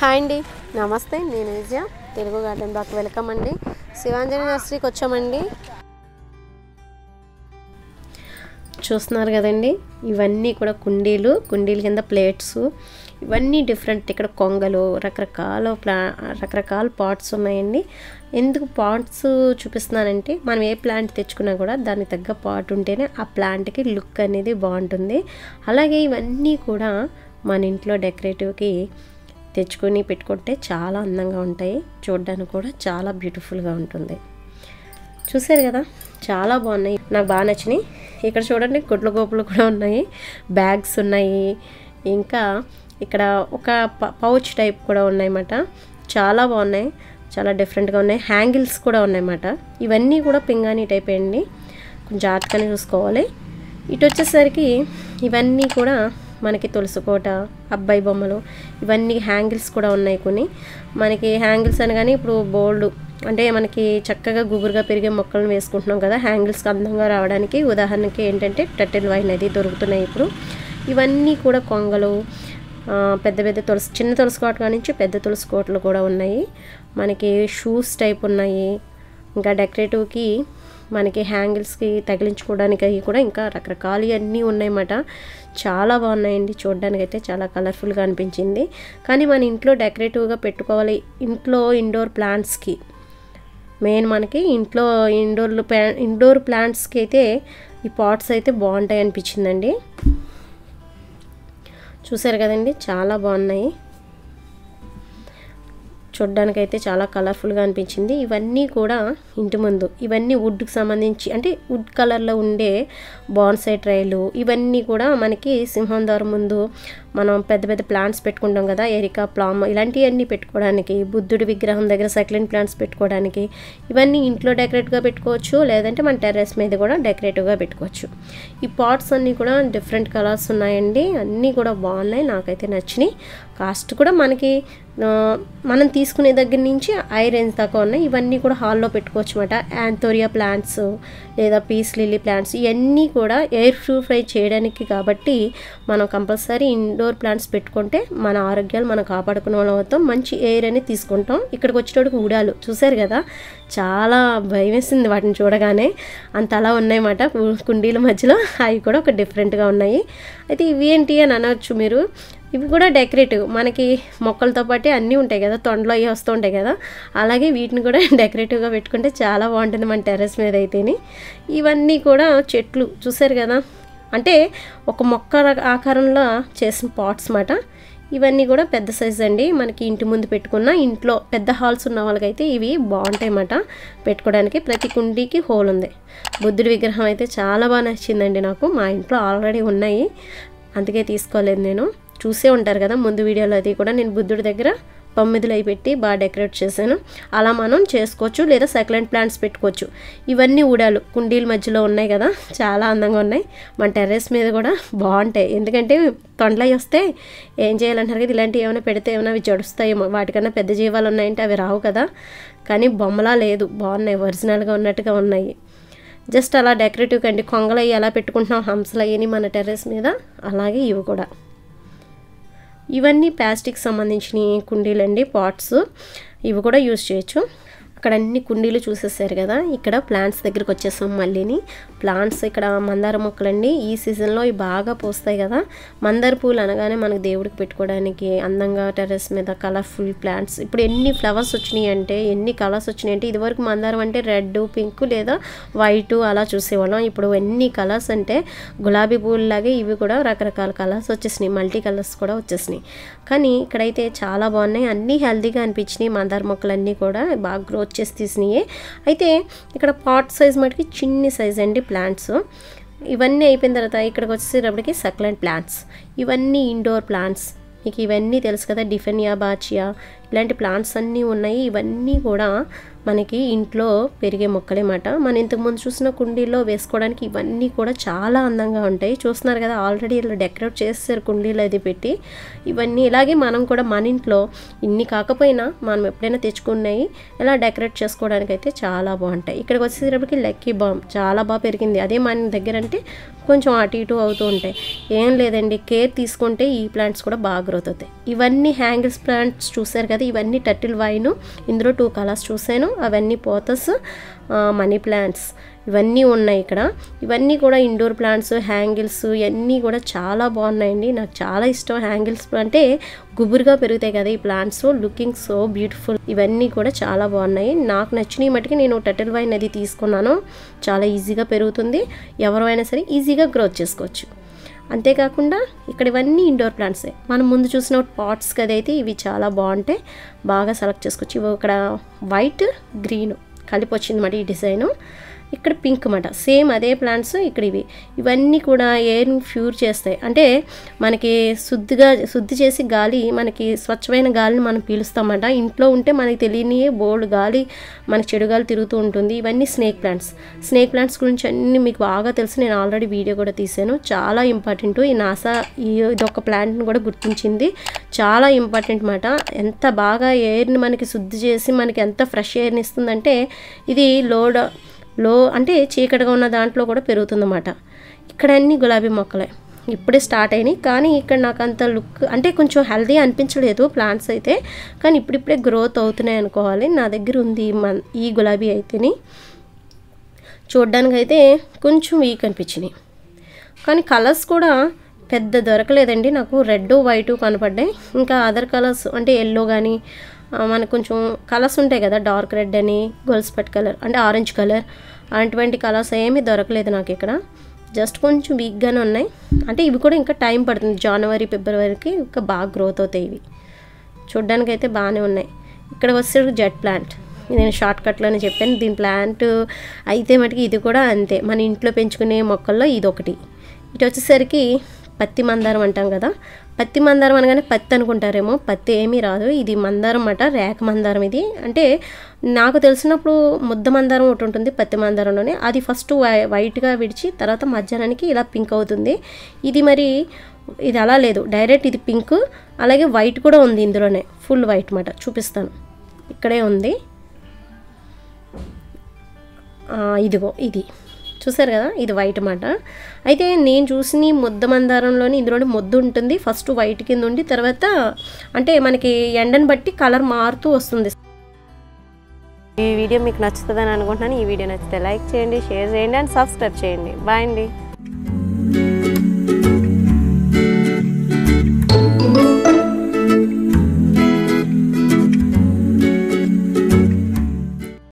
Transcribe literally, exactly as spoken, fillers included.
Hi అండి, నమస్తే. నేను Vijaya, Telugu garden blog welcome అండి. శివాంజలి నర్సరీకి వచ్చామండి. చూస్తున్నారు కదండి, ఇవన్నీ కూడా కుండీలు, కుండీల కింద ప్లేట్స్, ఇవన్నీ డిఫరెంట్. ఇక్కడ కొంగలు, రకరకాల ప్లా రకరకాల పాట్స్ ఉన్నాయండి. ఎందుకు పాట్స్ చూపిస్తున్నానంటే, మనం ఏ ప్లాంట్ తెచ్చుకున్నా కూడా దానికి తగ్గ పాట్ ఉంటేనే ఆ ప్లాంట్కి లుక్ అనేది బాగుంటుంది. అలాగే ఇవన్నీ కూడా మన ఇంట్లో డెకరేటివ్కి తెచ్చుకొని పెట్టుకుంటే చాలా అందంగా ఉంటాయి. చూడడానికి కూడా చాలా బ్యూటిఫుల్గా ఉంటుంది. చూసారు కదా, చాలా బాగున్నాయి, నాకు బాగా నచ్చినాయి. ఇక్కడ చూడండి, గుడ్ల గోపులు కూడా ఉన్నాయి, బ్యాగ్స్ ఉన్నాయి, ఇంకా ఇక్కడ ఒక పౌచ్ టైప్ కూడా ఉన్నాయన్నమాట. చాలా బాగున్నాయి, చాలా డిఫరెంట్గా ఉన్నాయి. హ్యాంగిల్స్ కూడా ఉన్నాయన్నమాట. ఇవన్నీ కూడా పింగాణి టైప్ అండి, కొంచెం జాగ్రత్తగానే చూసుకోవాలి. ఇటు వచ్చేసరికి ఇవన్నీ కూడా మనకి తులసి కోట, అబ్బాయి బొమ్మలు, ఇవన్నీ హ్యాంగిల్స్ కూడా ఉన్నాయి. కొన్ని మనకి హ్యాంగిల్స్ అనగానే ఇప్పుడు బోల్డ్ అంటే మనకి చక్కగా గుబురుగా పెరిగే మొక్కలను వేసుకుంటున్నాం కదా, హ్యాంగిల్స్కి అందంగా రావడానికి. ఉదాహరణకి ఏంటంటే టర్టిల్ వైన్ అది దొరుకుతున్నాయి ఇప్పుడు. ఇవన్నీ కూడా కొంగలు, పెద్ద పెద్ద తులసి, చిన్న తులసి కోట కాడ నుంచి పెద్ద తులసి కోటలు కూడా ఉన్నాయి. మనకి షూస్ టైప్ ఉన్నాయి. ఇంకా డెకరేటివ్కి మనకి హ్యాంగిల్స్కి తగిలించుకోవడానికి అవి కూడా ఇంకా రకరకాలు అన్నీ ఉన్నాయన్నమాట. చాలా బాగున్నాయండి, చూడడానికి అయితే చాలా కలర్ఫుల్గా అనిపించింది. కానీ మన ఇంట్లో డెకరేటివ్గా పెట్టుకోవాలి. ఇంట్లో ఇండోర్ ప్లాంట్స్కి మెయిన్ మనకి ఇంట్లో ఇండోర్ ఇండోర్ ప్లాంట్స్కి అయితే ఈ పాట్స్ అయితే బాగుంటాయి అనిపించిందండి. చూసారు కదండి, చాలా బాగున్నాయి, చూడ్డానికైతే చాలా కలర్ఫుల్గా అనిపించింది. ఇవన్నీ కూడా ఇంటి ముందు, ఇవన్నీ వుడ్కి సంబంధించి అంటే వుడ్ కలర్లో ఉండే బాన్సై ట్రైలు, ఇవన్నీ కూడా మనకి సింహం ద్వారం ముందు మనం పెద్ద పెద్ద ప్లాంట్స్ పెట్టుకుంటాం కదా, ఎరికా, ప్లామ్, ఇలాంటివన్నీ పెట్టుకోవడానికి, బుద్ధుడి విగ్రహం దగ్గర సక్లెంట్ ప్లాంట్స్ పెట్టుకోవడానికి, ఇవన్నీ ఇంట్లో డెకరేటివ్గా పెట్టుకోవచ్చు. లేదంటే మన టెర్రస్ మీద కూడా డెకరేటివ్గా పెట్టుకోవచ్చు. ఈ పాట్స్ అన్నీ కూడా డిఫరెంట్ కలర్స్ ఉన్నాయండి, అన్నీ కూడా బాగున్నాయి, నాకైతే నచ్చినాయి. కాస్ట్ కూడా మనకి మనం తీసుకునే దగ్గర నుంచి ఐ రేంజ్ దాకా ఉన్నాయి. ఇవన్నీ కూడా హాల్లో పెట్టుకోవచ్చు అన్నమాట. యాంథోరియా ప్లాంట్స్ లేదా పీస్ లిల్లీ ప్లాంట్స్, ఇవన్నీ కూడా ఎయిర్ ప్యూరిఫై చేయడానికి కాబట్టి మనం కంపల్సరీ ఇండోర్ ప్లాంట్స్ పెట్టుకుంటే మన ఆరోగ్యాలు మనం కాపాడుకునే వాళ్ళం అవుతాం, మంచి ఎయిర్ అనేది తీసుకుంటాం. ఇక్కడికి వచ్చేటోడికి ఊడాలు చూసారు కదా, చాలా భయం వేసింది వాటిని చూడగానే, అంత అలా ఉన్నాయన్నమాట కుండీల మధ్యలో. అవి కూడా ఒక డిఫరెంట్గా ఉన్నాయి. అయితే ఇవి ఏంటి అని అనవచ్చు మీరు, ఇవి కూడా డెకరేటివ్, మనకి మొక్కలతో పాటు అన్నీ ఉంటాయి కదా, తొండలో అవి వస్తూ ఉంటాయి కదా, అలాగే వీటిని కూడా డెకరేటివ్గా పెట్టుకుంటే చాలా బాగుంటుంది మన టెర్రస్ మీద అయితేని. ఇవన్నీ కూడా చెట్లు చూసారు కదా, అంటే ఒక మొక్క ఆకారంలో చేసిన పాట్స్ మాట. ఇవన్నీ కూడా పెద్ద సైజ్ అండి, మనకి ఇంటి ముందు పెట్టుకున్న, ఇంట్లో పెద్ద హాల్స్ ఉన్న వాళ్ళకైతే ఇవి బాగుంటాయి అన్నమాట పెట్టుకోవడానికి. ప్రతి కుండీకి హోల్ ఉంది. బుద్ధుడి విగ్రహం అయితే చాలా బాగా నచ్చిందండి నాకు. మా ఇంట్లో ఆల్రెడీ ఉన్నాయి, అందుకే తీసుకోలేదు నేను. చూసే ఉంటారు కదా ముందు వీడియోలో, అది కూడా నేను బుద్ధుడి దగ్గర తొమ్మిదిలు అయి పెట్టి బాగా డెకరేట్ చేశాను. అలా మనం చేసుకోవచ్చు, లేదా సక్లెంట్ ప్లాంట్స్ పెట్టుకోవచ్చు. ఇవన్నీ ఊడాలు కుండీల మధ్యలో ఉన్నాయి కదా, చాలా అందంగా ఉన్నాయి. మన టెర్రస్ మీద కూడా బాగుంటాయి, ఎందుకంటే తొండలై వస్తే ఏం చేయాలంటారు కదా, ఇలాంటివి ఏమైనా పెడితే ఏమైనా అవి జడుస్తాయేమో, వాటికన్నా పెద్ద జీవాలు ఉన్నాయంటే అవి రావు కదా. కానీ బొమ్మలా లేదు, బాగున్నాయి, ఒరిజినల్గా ఉన్నట్టుగా ఉన్నాయి. జస్ట్ అలా డెకరేటివ్ కండి, కొంగలవి ఎలా పెట్టుకుంటున్నాం, హంసలు అయ్యని మన టెర్రస్ మీద, అలాగే ఇవి కూడా. ఇవన్నీ ప్లాస్టిక్ సంబంధించిన కుండీలండి, పాట్స్, ఇవి కూడా యూజ్ చేయొచ్చు. అక్కడ అన్ని కుండీలు చూసేసారు కదా, ఇక్కడ ప్లాంట్స్ దగ్గరికి వచ్చేసాం మళ్ళీని. ప్లాంట్స్ ఇక్కడ మందార మొక్కలండి, ఈ సీజన్లో ఇవి బాగా పూస్తాయి కదా. మందార పూలు అనగానే మనకు దేవుడికి పెట్టుకోవడానికి అందంగా టెర్రస్ మీద కలర్ఫుల్ ప్లాంట్స్. ఇప్పుడు ఎన్ని ఫ్లవర్స్ వచ్చినాయి అంటే, ఎన్ని కలర్స్ వచ్చినాయి అంటే, ఇదివరకు మందారం అంటే రెడ్, పింక్ లేదా వైట్ అలా చూసేవాళ్ళం. ఇప్పుడు ఎన్ని కలర్స్ అంటే గులాబీ పూలలాగే ఇవి కూడా రకరకాల కలర్స్ వచ్చేసినాయి, మల్టీ కలర్స్ కూడా వచ్చేసినాయి. కానీ ఇక్కడైతే చాలా బాగున్నాయి, అన్నీ హెల్తీగా అనిపించినాయి. మందార మొక్కలన్నీ కూడా బాగా గ్రోత్ చేసి తీసినాయి. అయితే ఇక్కడ పాట్ సైజ్ మటుకి చిన్ని సైజ్ అండి ప్లాంట్స్. ఇవన్నీ అయిపోయిన తర్వాత ఇక్కడికి వచ్చేటప్పటికి సక్లెంట్ ప్లాంట్స్, ఇవన్నీ ఇండోర్ ప్లాంట్స్. మీకు ఇవన్నీ తెలుసు కదా, డిఫెనియా, బాచియా, ఇలాంటి ప్లాంట్స్ అన్నీ ఉన్నాయి. ఇవన్నీ కూడా మనకి ఇంట్లో పెరిగే మొక్కలేమాట. మనం ఇంతకుముందు చూసిన కుండీలో వేసుకోవడానికి ఇవన్నీ కూడా చాలా అందంగా ఉంటాయి. చూస్తున్నారు కదా, ఆల్రెడీ ఇలా డెకరేట్ చేస్తారు కుండీలో అది పెట్టి. ఇవన్నీ ఇలాగే మనం కూడా మన ఇంట్లో ఇన్ని కాకపోయినా మనం ఎప్పుడైనా తెచ్చుకున్నాయి ఇలా డెకరేట్ చేసుకోవడానికి అయితే చాలా బాగుంటాయి. ఇక్కడికి వచ్చేటప్పటికి లక్కీ బామ్ చాలా బాగా పెరిగింది. అదే మన దగ్గర అంటే కొంచెం అటు ఇటు అవుతూ ఉంటాయి. ఏం లేదండి, కేర్ తీసుకుంటే ఈ ప్లాంట్స్ కూడా బాగా గ్రోత్ అవుతాయి. ఇవన్నీ హ్యాంగిల్స్ ప్లాంట్స్ చూసారు కదా, ఇవన్నీ టర్టిల్ వైన్. ఇందులో టూ కలర్స్ చూసాను. అవన్నీ పోతస్, మనీ ప్లాంట్స్ ఇవన్నీ ఉన్నాయి ఇక్కడ. ఇవన్నీ కూడా ఇండోర్ ప్లాంట్స్, హ్యాంగిల్స్ ఇవన్నీ కూడా చాలా బాగున్నాయండి. నాకు చాలా ఇష్టం హ్యాంగిల్స్ అంటే గుబురుగా పెరుగుతాయి కదా ఈ ప్లాంట్స్, లుకింగ్ సో బ్యూటిఫుల్. ఇవన్నీ కూడా చాలా బాగున్నాయి. నాకు నచ్చినవి మట్టుకి నేను టర్టిల్ వైన్ అది తీసుకున్నాను. చాలా ఈజీగా పెరుగుతుంది, ఎవరైనా సరే ఈజీగా గ్రోత్ చేసుకోవచ్చు. అంతేకాకుండా ఇక్కడ ఇవన్నీ ఇండోర్ ప్లాంట్సే. మనం ముందు చూసిన పాట్స్ కదైతే ఇవి చాలా బాగుంటాయి, బాగా సెలెక్ట్ చేసుకోవచ్చు. ఇవి ఇక్కడ వైట్ గ్రీన్ కలిపి వచ్చింది అన్నమాట ఈ డిజైను. ఇక్కడ పింక్ అన్నమాట, సేమ్ అదే ప్లాంట్స్ ఇక్కడ. ఇవి ఇవన్నీ కూడా ఎయిర్ని ప్యూర్ చేస్తాయి. అంటే మనకి శుద్ధిగా శుద్ధి చేసి గాలి, మనకి స్వచ్ఛమైన గాలిని మనం పీలుస్తామన్నమాట. ఇంట్లో ఉంటే మనకి తెలియని బోల్డ్ గాలి, మనకి చెడు గాలి తిరుగుతూ ఉంటుంది. ఇవన్నీ స్నేక్ ప్లాంట్స్. స్నేక్ ప్లాంట్స్ గురించి అన్నీ మీకు బాగా తెలుసు, నేను ఆల్రెడీ వీడియో కూడా తీసాను. చాలా ఇంపార్టెంట్. ఈ నాసా ఈ ఇదొక ప్లాంట్ని కూడా గుర్తించింది. చాలా ఇంపార్టెంట్ అన్నమాట. ఎంత బాగా ఎయిర్ని మనకి శుద్ధి చేసి మనకి ఎంత ఫ్రెష్ ఎయిర్ని ఇస్తుందంటే, ఇది లోడ్ లో అంటే చీకటిగా ఉన్న దాంట్లో కూడా పెరుగుతుందన్నమాట. ఇక్కడ అన్ని గులాబీ మొక్కలే ఇప్పుడే స్టార్ట్ అయినాయి, కానీ ఇక్కడ నాకు అంత లుక్ అంటే కొంచెం హెల్దీ అనిపించలేదు ప్లాంట్స్ అయితే. కానీ ఇప్పుడిప్పుడే గ్రోత్ అవుతున్నాయి అనుకోవాలి. నా దగ్గర ఉంది మన ఈ గులాబీ అయితేని, చూడ్డానికి అయితే కొంచెం వీక్ అనిపించినాయి. కానీ కలర్స్ కూడా పెద్ద దొరకలేదండి నాకు. రెడ్ వైట్ కనపడ్డాయి. ఇంకా అదర్ కలర్స్ అంటే ఎల్లో కానీ మనకు కొంచెం కలర్స్ ఉంటాయి కదా, డార్క్ రెడ్ అని, గోల్స్పట్ కలర్ అంటే ఆరెంజ్ కలర్, అటువంటి కలర్స్ ఏమీ దొరకలేదు నాకు ఇక్కడ. జస్ట్ కొంచెం వీక్గానే ఉన్నాయి. అంటే ఇవి కూడా ఇంకా టైం పడుతుంది, జనవరి ఫిబ్రవరికి ఇంకా బాగా గ్రోత్ అవుతాయి ఇవి. చూడ్డానికి అయితే బాగానే ఉన్నాయి. ఇక్కడ వచ్చే జెట్ ప్లాంట్ నేను షార్ట్ కట్లోనే చెప్పాను. దీని ప్లాంట్ అయితే మటుకు ఇది కూడా అంతే, మన ఇంట్లో పెంచుకునే మొక్కల్లో ఇది ఒకటి. ఇటు వచ్చేసరికి పత్తి మందారం అంటాం కదా, పత్తి మందారం అనగానే పత్తి అనుకుంటారేమో, పత్తి ఏమీ రాదు. ఇది మందారం అన్నమాట, రేఖ మందారం. ఇది అంటే నాకు తెలిసినప్పుడు ముద్ద మందారం ఒకటి ఉంటుంది పత్తి మందారంలోనే, అది ఫస్ట్ వై వైట్గా విడిచి తర్వాత మధ్యాహ్నానికి ఇలా పింక్ అవుతుంది. ఇది మరి ఇది అలా లేదు, డైరెక్ట్ ఇది పింక్, అలాగే వైట్ కూడా ఉంది ఇందులోనే, ఫుల్ వైట్ అన్నమాట. చూపిస్తాను, ఇక్కడే ఉంది. ఇదిగో ఇది చూసారు కదా, ఇది వైట్ అన్నమాట. అయితే నేను చూసిన ముద్ద మందారంలోని ఇందులోనే ముద్దు ఉంటుంది, ఫస్ట్ వైట్ కింద ఉండి తర్వాత అంటే మనకి ఎండను బట్టి కలర్ మారుతూ వస్తుంది. ఈ వీడియో మీకు నచ్చుతుందని అనుకుంటున్నాను. ఈ వీడియో నచ్చితే లైక్ చేయండి, షేర్ చేయండి అండ్ సబ్స్క్రైబ్ చేయండి. బాయ్ అండి.